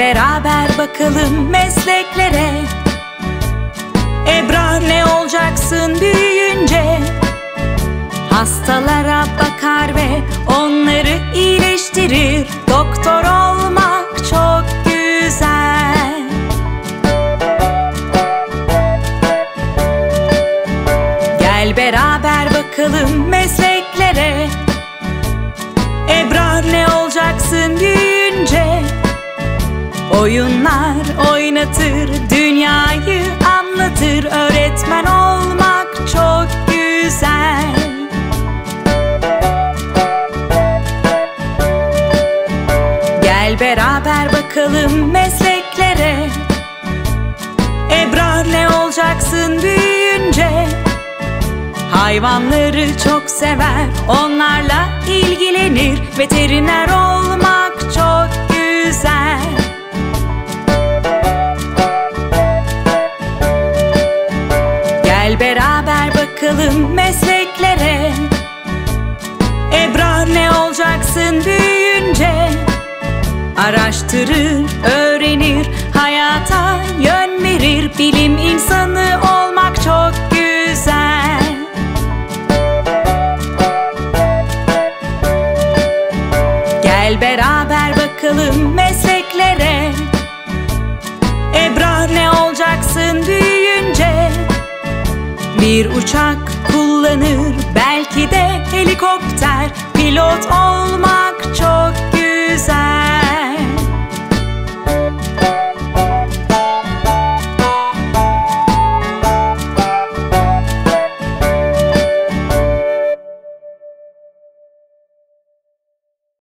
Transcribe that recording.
beraber bakalım mesleklere. Ebrar ne olacaksın büyüyünce? Hastalara bakar ve onları iyileştirir. Doktor olmak çok güzel. Gel beraber bakalım mesleklere. Ebrar ne olacaksın büyüyünce? Oyunlar oynatır, dünyayı anlatır. Öğretmen olmak çok güzel. Gel beraber bakalım mesleklere. Ebrar ne olacaksın büyüyünce? Hayvanları çok sever, onlarla ilgilenir. Veteriner olmak çok güzel. Gel beraber bakalım mesleklere. Ebrar ne olacaksın büyüyünce? Araştırır, öğrenir, hayata yön verir. Bilim insanı olmak çok güzel. Gel beraber bakalım mesleklere. Ebrar ne olacaksın büyüyünce? Bir uçak kullanır, belki de helikopter. Pilot olmak çok güzel.